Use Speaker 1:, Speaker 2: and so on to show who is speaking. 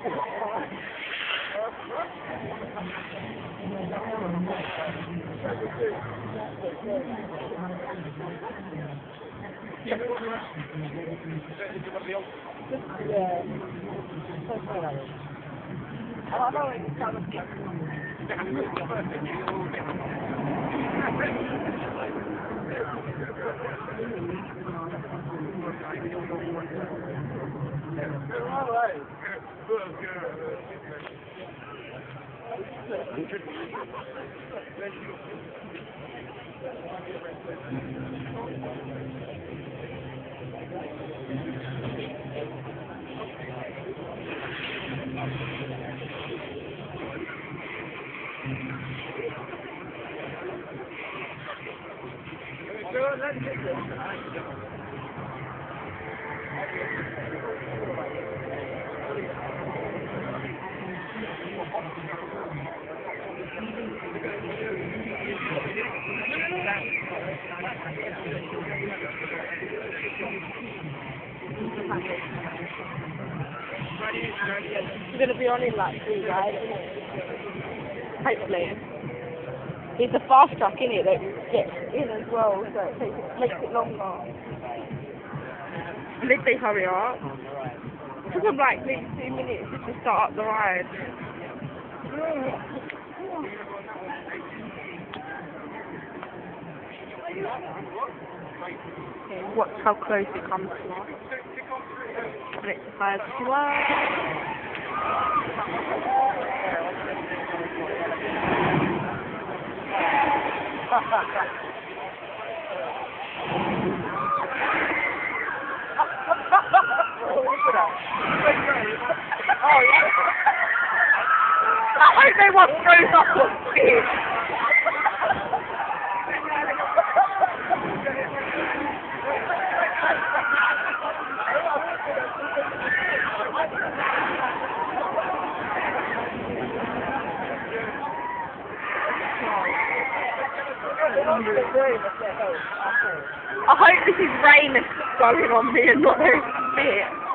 Speaker 1: It's going to be on in like 3 rides, isn't it? Hopefully. It's a fast track, isn't it, that gets in as well, so it makes it longer. At least they hurry up. It took them like maybe 2 minutes just to start up the ride. Okay, watch how close it comes to us. And it's 5 to 1. Oh, yeah. I hope they want throws up the speed. I hope this is rain going on me and not very spit.